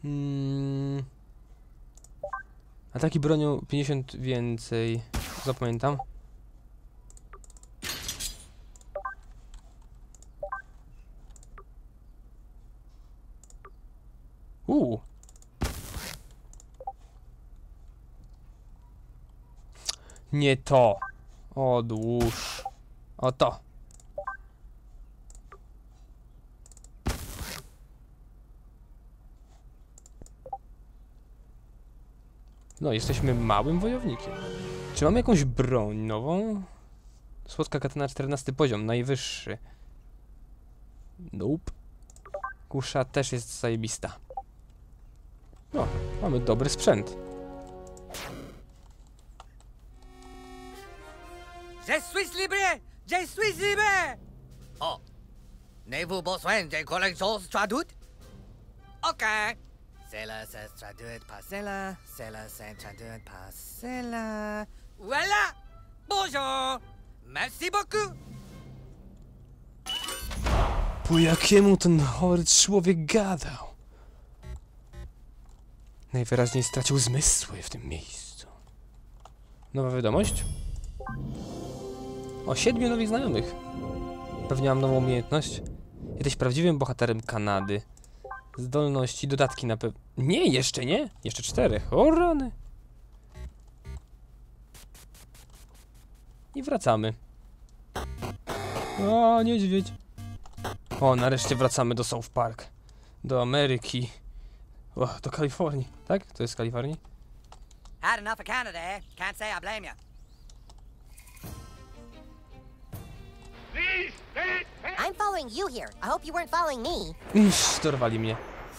Ataki bronią 50 więcej. Zapamiętam. Nie to. Odłóż. O to. No, jesteśmy małym wojownikiem. Czy mamy jakąś broń nową? Słodka katana 14 poziom, najwyższy. Nope. Kusza też jest zajebista. No, mamy dobry sprzęt. Je suis libre! Je suis libre! Oh. N'avez-vous besoin de quelque chose traduite? Ok. Cela se traduit par cela, cela se traduit par cela. Voilà! Bonjour! Merci beaucoup! Po jakiemu ten chory człowiek gadał? Najwyraźniej stracił zmysły w tym miejscu. Nowa wiadomość? O 7 nowych znajomych. Pewnie mam nową umiejętność. Jesteś prawdziwym bohaterem Kanady. Zdolności, dodatki na pewno. Nie, jeszcze nie. Jeszcze 4. O rany. I wracamy. O, niedźwiedź. O, nareszcie wracamy do South Park. Do Ameryki. O, do Kalifornii. Tak? To jest Kalifornii? Had enough of Canada, eh? Can't say I blame you. I'm following you here. I hope you weren't following me. Dorwali mnie.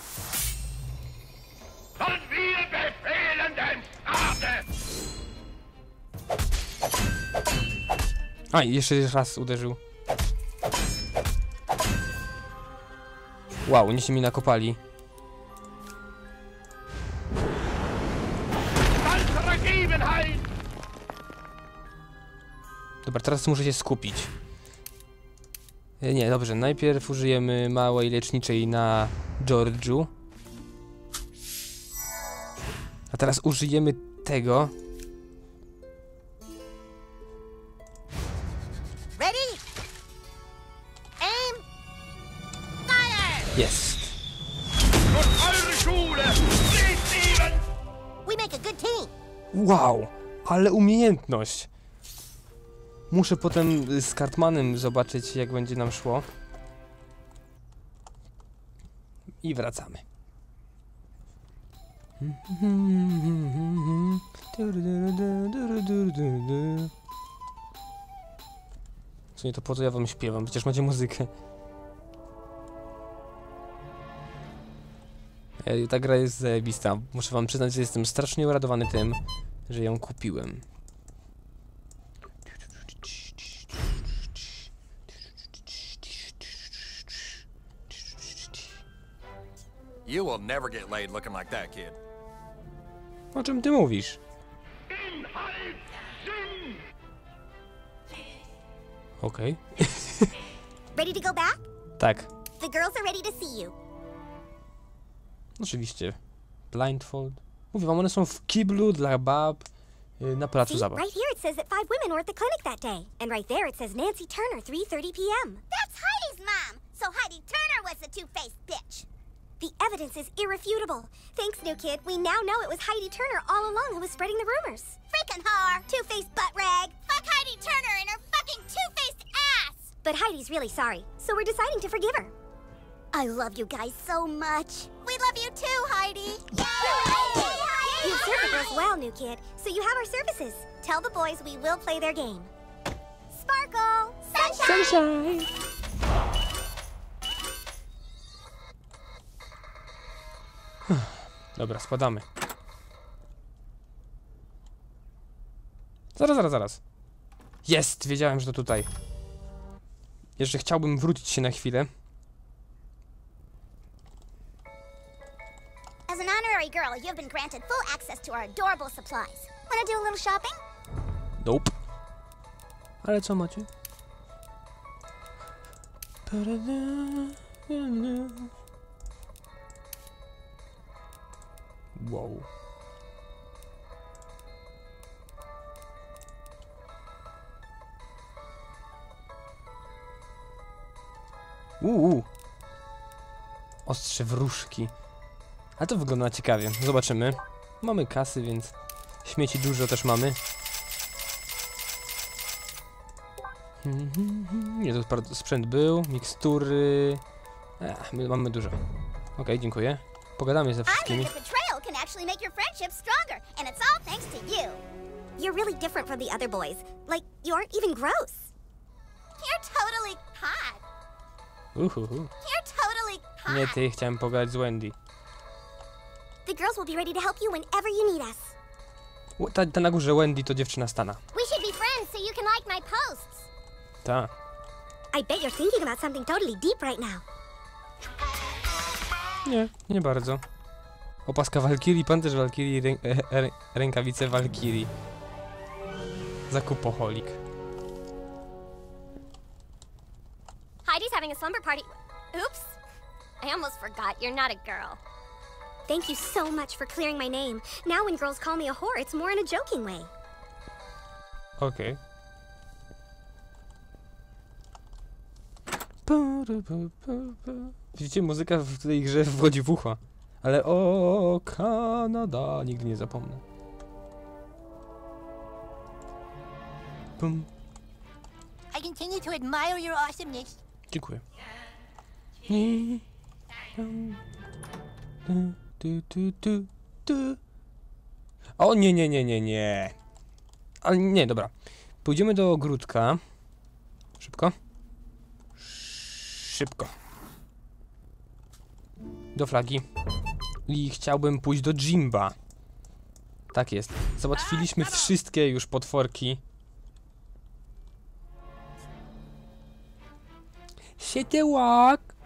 A, i jeszcze raz uderzył. Wow, nieście mi nakopali. Dobra, teraz muszę się skupić. Nie, dobrze, najpierw użyjemy małej leczniczej na Georgiu. A teraz użyjemy tego. Ready? Aim! Fire! Jest. We make a good team. Wow, ale umiejętność. Muszę potem z Cartmanem zobaczyć, jak będzie nam szło. I wracamy. Co nie, to po co ja wam śpiewam? Przecież macie muzykę. Ta gra jest zajebista. Muszę wam przyznać, że jestem strasznie uradowany tym, że ją kupiłem. You will never get laid looking like that, kid. O czym ty mówisz? Okej. Ready to go back? Tak. The girls are ready to see you. Oczywiście. Blindfold. Mówię wam, one są w kiblu dla bab na placu See, zabaw. right here it says that 5 women were at the clinic that day. And right there it says Nancy Turner, 3:30 p.m. That's Heidi's mom! So Heidi Turner was the two-faced bitch! The evidence is irrefutable. Thanks, new kid. We now know it was Heidi Turner all along who was spreading the rumors. Freaking whore! Two-faced butt rag! Fuck Heidi Turner and her fucking two-faced ass! But Heidi's really sorry, so we're deciding to forgive her. I love you guys so much. We love you too, Heidi. Yay! You've served the girls well, new kid, so you have our services. Tell the boys we will play their game. Sparkle! Sunshine! Sunshine! Dobra, spadamy. Zaraz. Jest! Wiedziałem, że to tutaj. Jeszcze chciałbym wrócić się na chwilę. As an honorary girl, you have been granted full access to our adorable supplies. Wanna do a little shopping? Nope. Ale co macie? Wow. Ostrze wróżki. Ale to wygląda ciekawie. Zobaczymy. Mamy kasy, więc śmieci dużo też mamy. Nie, to sprzęt był. Mikstury. My mamy dużo. Okej, dziękuję. Pogadamy ze I wszystkimi. heard that betrayal can actually make your friendship stronger, and it's all thanks to you. You're really different from the other boys. Like, you aren't even gross. You're totally hot. Uhuhu. You're totally hot. Nie ty, chciałem pogadać z Wendy. The girls will be ready to help you whenever you need us. Ta na górze Wendy to dziewczyna Stana. We should be friends so you can like my posts. Ta. I bet you're thinking about something totally deep right now. Nie, nie bardzo. Opaska Walkirii, pancerz Walkirii, rękawice Walkirii. Zakupoholik. Heidi's having a slumber party. Oops. I almost forgot you're not a girl. Thank you so much for clearing my name. Now when girls call me a whore, it's more in a joking way. Okej. Widzicie, muzyka w tej grze wchodzi w ucha. Ale o Kanada, nigdy nie zapomnę. I continue to admire your awesomeness. Dziękuję. O nie, nie, nie, nie, nie. Ale nie, dobra. Pójdziemy do ogródka. Szybko. Szybko. Do flagi. I chciałbym pójść do Jimba. Tak jest. Załatwiliśmy wszystkie już potworki. Sietełak.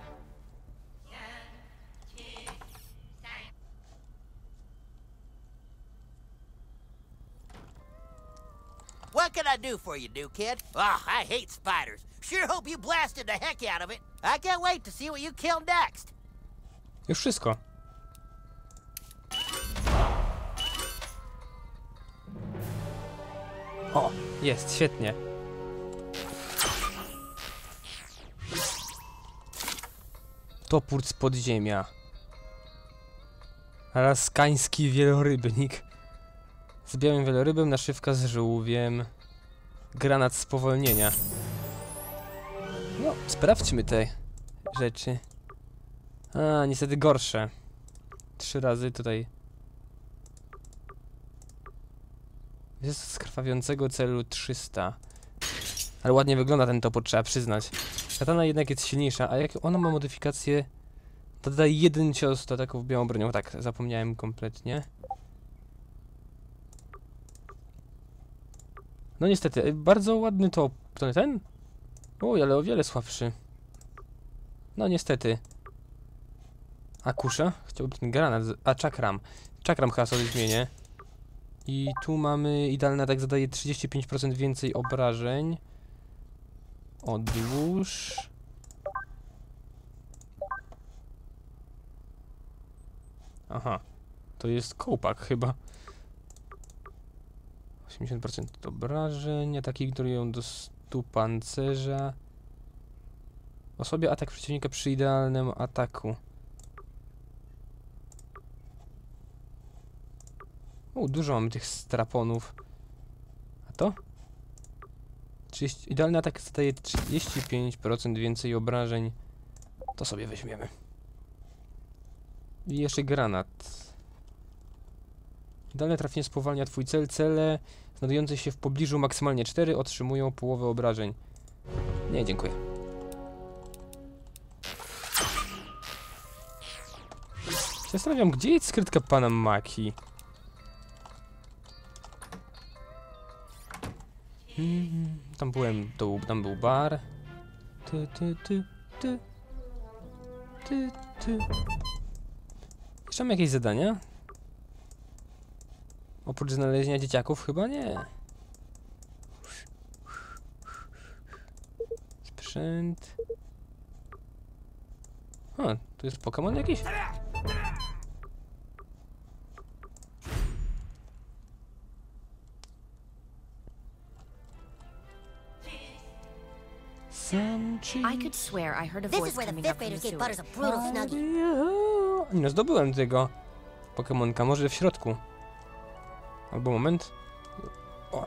What can I do for you, new kid? Oh, I hate spiders. Sure hope you blasted the heck out of it. I can't wait to see what you kill next. Już wszystko. O, jest, świetnie. Topór z podziemia. Alaskański wielorybnik. Z białym wielorybem, naszywka z żółwiem. Granat spowolnienia. No, sprawdźmy te rzeczy. A, niestety gorsze. 3 razy tutaj. Jest z krwawiącego celu 300. Ale ładnie wygląda ten topór, trzeba przyznać. Katana jednak jest silniejsza, a jak ona ma modyfikację, to dodaje 1 cios do taką białą bronią. Tak, zapomniałem kompletnie. No niestety, bardzo ładny to ten? Oj, ale o wiele słabszy. No niestety. A kusza? Chciałbym ten granat, a czakram. Czakram chyba sobie zmienię. I tu mamy idealny atak, zadaje 35% więcej obrażeń. Odłóż. Aha. To jest kołpak chyba. 80% obrażeń. Ataki ignorują do 100 pancerza. Osobie atak przeciwnika przy idealnym ataku. Dużo mamy tych straponów. A to? Idealny atak zadaje 35% więcej obrażeń. To sobie weźmiemy. I jeszcze granat. Idealne trafienie spowalnia twój cel. Cele znajdujące się w pobliżu maksymalnie 4 otrzymują połowę obrażeń. Nie, dziękuję. Zastanawiam, gdzie jest skrytka pana Maki? Tam byłem, tam był bar. Jeszcze mam jakieś zadania? Oprócz znalezienia dzieciaków chyba nie. Sprzęt. A, tu jest Pokémon jakiś? I could swear I heard a This voice is where the coming fifth up from the graders get sewers. Butters a brutal snuggie. No, zdobyłem tego Pokemonka, może w środku. Albo moment. O.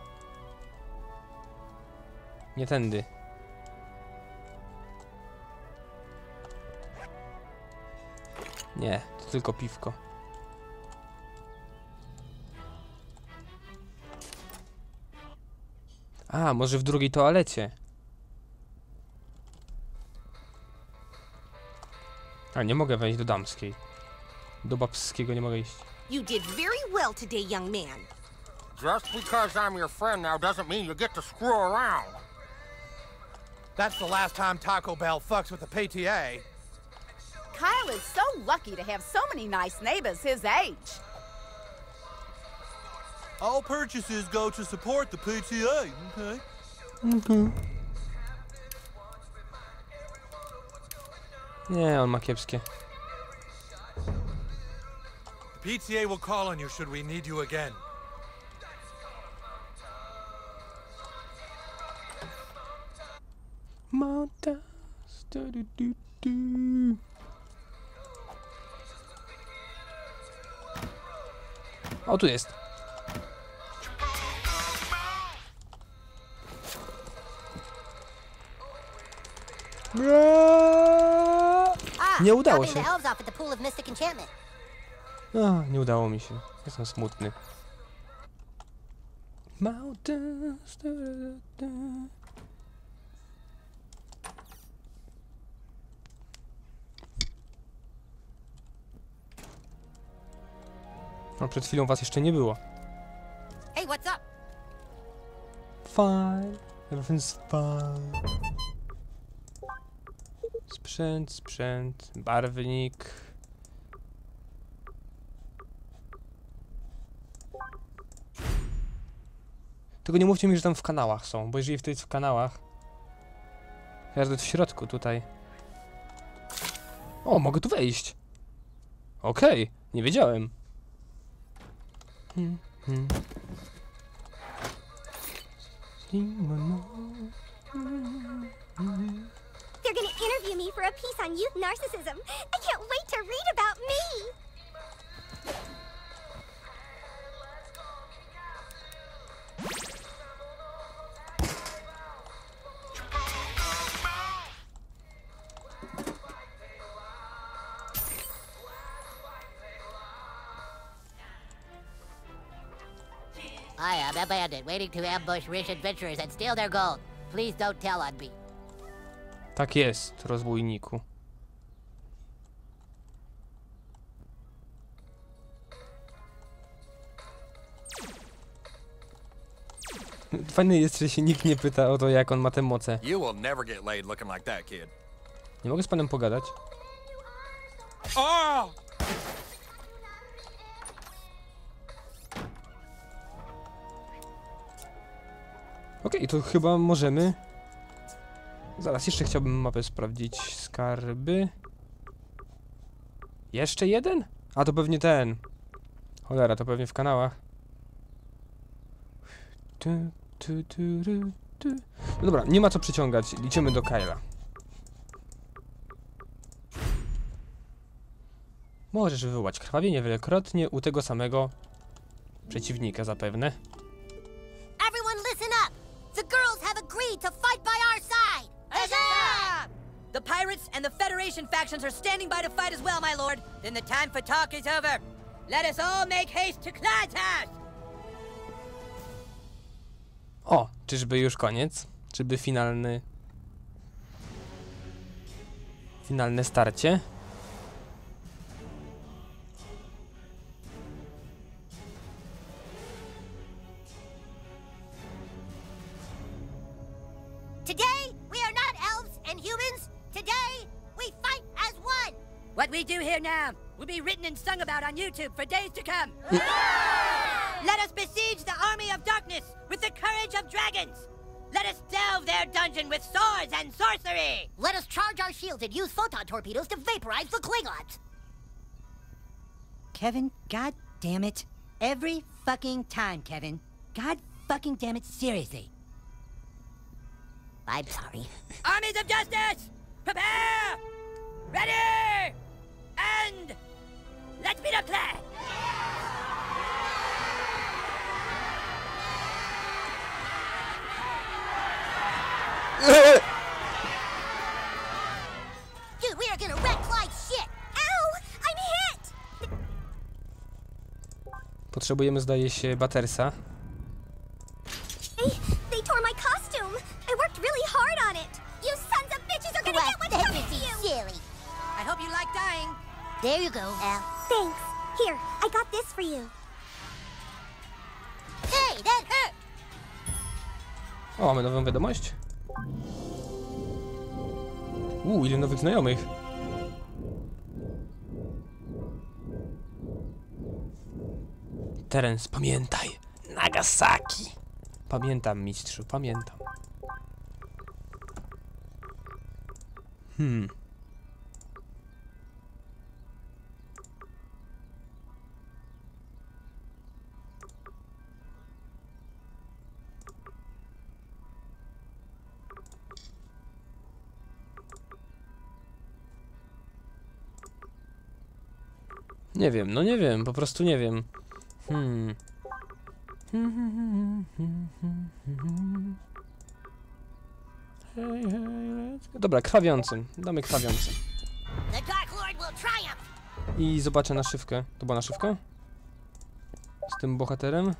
Nie tędy. Nie, to tylko piwko. A, może w drugiej toalecie. A, nie mogę wejść do damskiej. Do babskiego nie mogę iść. You did very well today, young man. Just because I'm your friend now doesn't mean you get to screw around. That's the last time Taco Bell fucks with the PTA. Kyle is so lucky to have so many nice neighbors his age. All purchases go to support the PTA, okay? Nie, on ma kiepskie. The PTA will call on you should we need you again. Mountains, du. O, tu jest. Nie udało się. The elves off at the pool of mystic enchantment. Nie udało mi się. Jestem smutny. Mountains, No, przed chwilą was jeszcze nie było. Hey, what's up? Fine. Everything's fine. Sprzęt, barwnik. Tylko nie mówcie mi, że tam w kanałach są, bo jeżeli to jest w kanałach... Każdy w środku tutaj. O, mogę tu wejść. Okej, nie wiedziałem. They're gonna interview me for a piece on youth narcissism. I can't wait to read about me! I am a bandit waiting to ambush rich adventurers and steal their gold. Please don't tell on me. Tak jest, rozbójniku. Fajne jest, że się nikt nie pyta o to, jak on ma te moce. You will never get laid looking like that, kid. Nie mogę z panem pogadać? Oh! Okej, to chyba możemy... Zaraz, jeszcze chciałbym mapę sprawdzić. Skarby... Jeszcze jeden? A, to pewnie ten. Cholera, to pewnie w kanałach. No dobra, nie ma co przyciągać. Liczymy do Kyla. Możesz wywołać krwawienie wielokrotnie u tego samego przeciwnika zapewne. Everyone listen up! The girls have agreed to fight by our side! Huzzah! The pirates and the Federation factions are standing by to fight as well, my lord. Then the time for talk is over. Let us all make haste to Clyde's house! O, czyżby już koniec? Czyżby finalne starcie? Today, we are not elves and humans. Today, we fight as one! What we do here now will be written and sung about on YouTube for days to come. Let us besiege the army of darkness with the courage of dragons. Let us delve their dungeon with swords and sorcery. Let us charge our shields and use photon torpedoes to vaporize the Klingons. Kevin, god damn it. Every fucking time, Kevin. God fucking damn it, seriously. I'm sorry. Armies of justice! Prepare! Ready! And let's be the flag! Dude, we are gonna wreck Clyde's shit! Ow! I'm hit! Potrzebujemy, zdaje się, Buttersa. They tore my costume. I worked really hard on it. You sons of bitches are gonna get what's coming to you. Silly. I hope you like dying. There you go, Al. Thanks. Here, I got this for you. Hey, that hurt! O, mamy nową wiadomość. Ile nowych znajomych. Terence, pamiętaj. Nagasaki. Pamiętam, mistrzu, pamiętam. Nie wiem, no nie wiem, po prostu nie wiem. Dobra, krwawiącym. Damy krwawiącym. The Dark Lord will triumph! I zobaczę naszywkę. To była naszywka? Z tym bohaterem?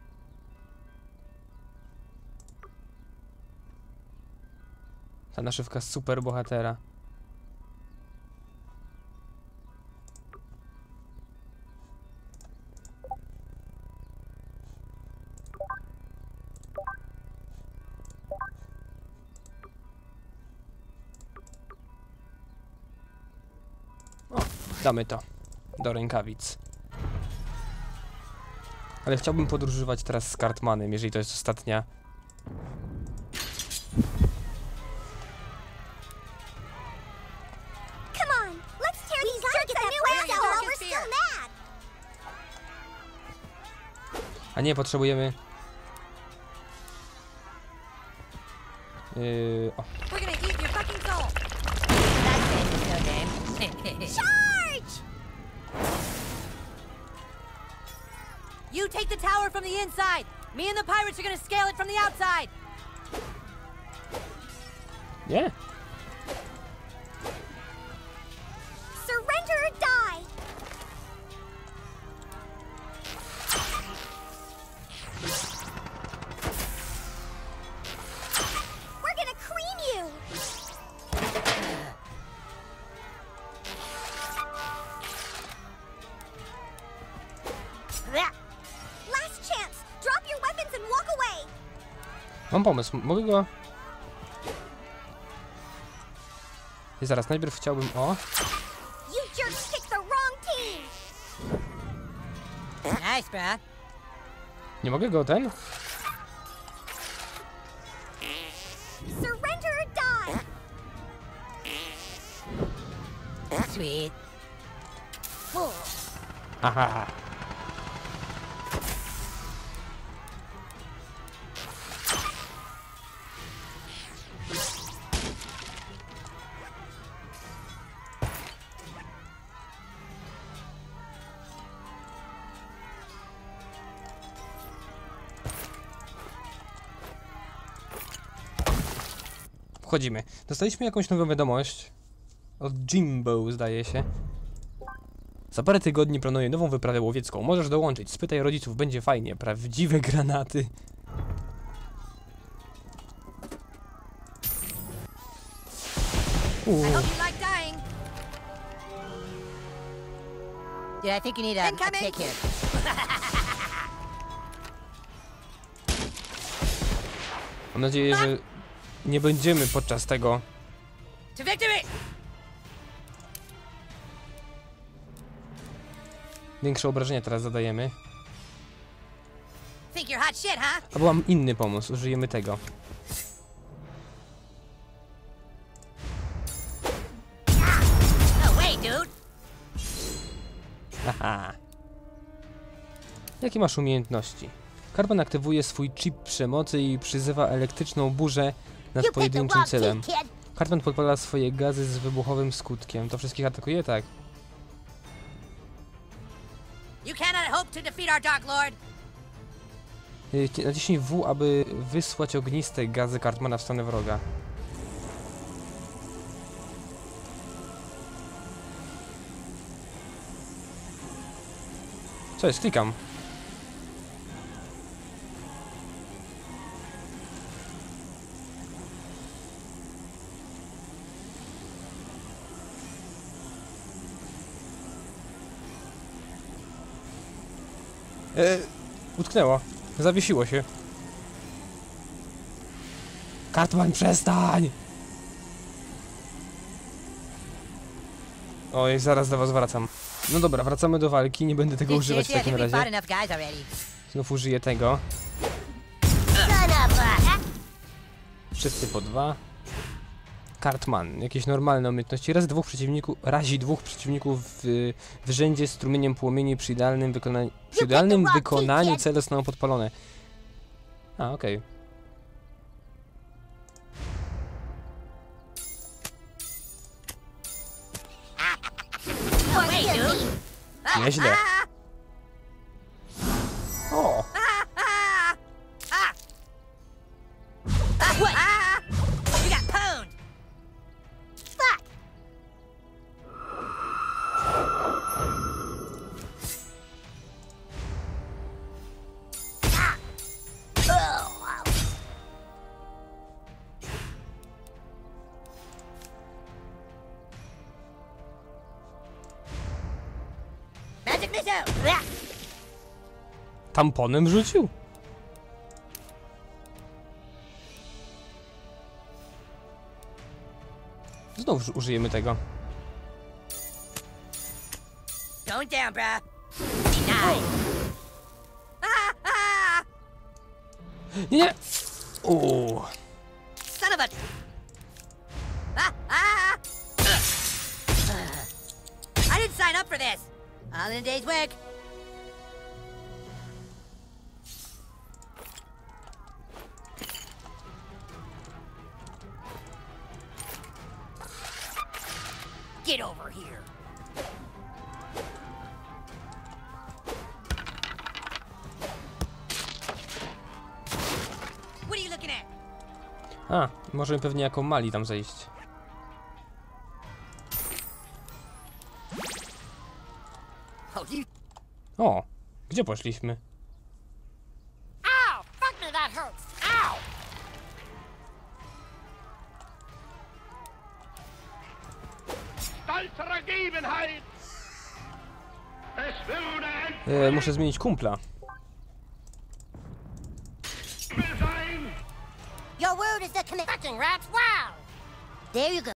Ta naszywka super bohatera. Damy to do rękawic. Ale chciałbym podróżować teraz z Cartmanem, jeżeli to jest ostatnia. Come on, let's tear these jerks a new asshole while we're still mad. A nie, potrzebujemy... o. We're gonna eat your fucking soul! Charge! You take the tower from the inside! Me and the pirates are gonna scale it from the outside! Nie? Surrender or die! We're gonna cream you! Last chance! Drop your weapons and walk away! Mam pomysł, mogę go... I zaraz, najpierw chciałbym... O! You jerks picked the wrong team! Nice, bruh. Nie mogę go ten? Surrender or die! Sweet. Aha. Wchodzimy. Dostaliśmy jakąś nową wiadomość. Od Jimbo, zdaje się. Za parę tygodni planuję nową wyprawę łowiecką. Możesz dołączyć. Spytaj rodziców, będzie fajnie. Prawdziwe granaty. I hope you like dying. Dude, I think you need a Incoming. kick here. Mam nadzieję, że nie będziemy podczas tego... To victory! Większe obrażenia teraz zadajemy. Think you're hot shit, huh? Albo mam inny pomysł. Użyjemy tego. No way, dude! Haha. Jakie masz umiejętności? Cartman aktywuje swój chip przemocy i przyzywa elektryczną burzę nad pojedynczym celem. Cartman podpala swoje gazy z wybuchowym skutkiem. To wszystkich atakuje? Tak. You cannot hope to defeat our Dark Lord. Naciśnij W, aby wysłać ogniste gazy Cartmana w stronę wroga. Co jest? Klikam. Utknęło. Zawiesiło się. Cartman, przestań! Oj, zaraz do was wracam. No dobra, wracamy do walki. Nie będę tego używać w takim razie. Znów użyję tego. Wszyscy po 2. Cartman. Jakieś normalne umiejętności. Razi dwóch przeciwników w rzędzie strumieniem płomieni przy idealnym wykonaniu cele zostaną podpalone. A, okej. Nieźle. O! Tamponem rzucił? Znowu użyjemy tego. Going down, bruh. Nie, nie! Uuu. Son of a... I didn't sign up for this. All in a day's work. Get over here. What are you looking at? A, możemy pewnie jako mali tam zejść. O, gdzie poszliśmy? Ow! Fuck me, that hurts. Ow! Muszę zmienić kumpla. Your word is the command. Fucking rats! Wow! There you go.